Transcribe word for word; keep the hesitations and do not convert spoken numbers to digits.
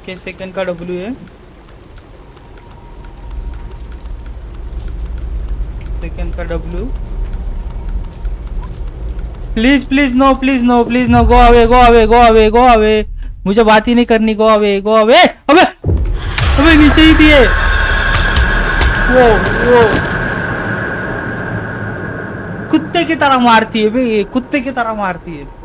Okay second का W है, second का W. Please please no, please no, please no, go away, go away, go away, go away, मुझे बात ही नहीं करनी, गो अवे, गो अवे। अबे अबे नीचे ही दिए। वो वो कुत्ते की तरह मारती है भाई, कुत्ते की तरह मारती है।